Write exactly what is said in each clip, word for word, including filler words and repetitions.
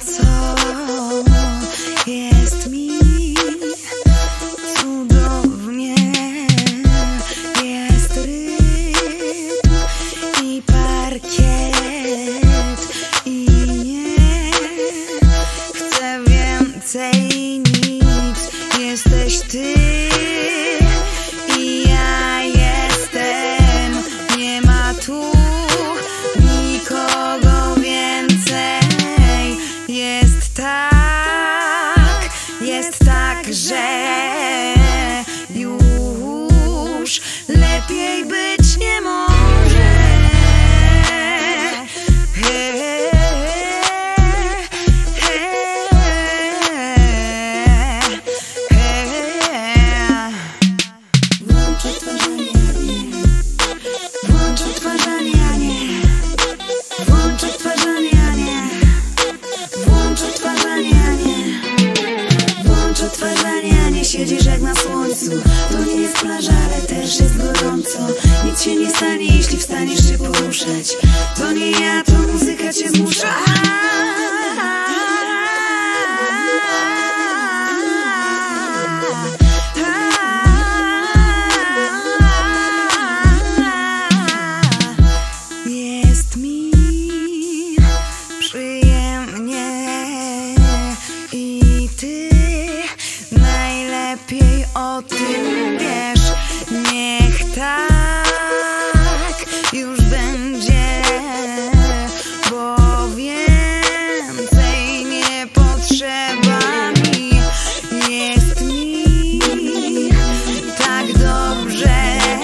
co jest mi cudownie. Jest rytm i parkiet i nie chcę więcej nic. Jesteś ty i ja jestem. Nie ma tu nikogo więcej. Jest tak, jest tak, że już lepiej być nie może. He, he, he, he, he. Włącz odtwarzanie, włącz odtwarzanie, włącz odtwarzanie, włącz odtwarzanie, włącz odtwarzanie. Siedzisz jak na słońcu. To nie jest plaża, ale też jest gorąco. Nic się nie stanie, jeśli wstaniesz się poruszać. To nie ja, to muzyka cię zmusza. Jest mi przyjemnie i ty najlepiej o tym wiesz. Niech tak już będzie, bo więcej nie potrzeba mi. Jest mi tak dobrze.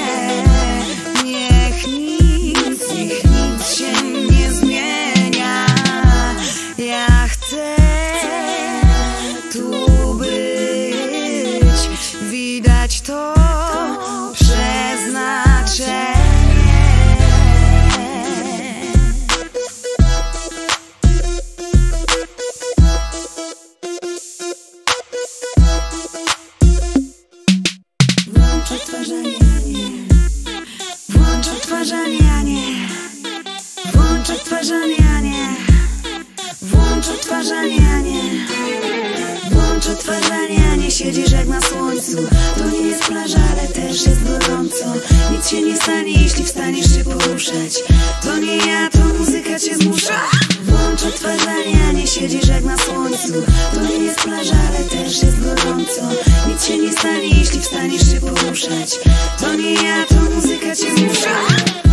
Niech nic, niech nic się nie zmienia. Ja chcę tu być. Widać to przeznaczenie. Włącz odtwarzanie, włącz odtwarzanie, włącz odtwarzanie, włącz odtwarzanie, włącz odtwarzanie. Siedzisz jak na słońcu. To nie jest plaża, ale też jest gorąco. Nic się nie stanie, jeśli wstaniesz się poruszać. To nie ja, to muzyka cię zmusza. Włącz odtwarzanie, siedzisz jak na słońcu. To nie jest plaża, ale też jest gorąco. Nic się nie stanie, jeśli wstaniesz się poruszać. To nie ja, to muzyka cię zmusza.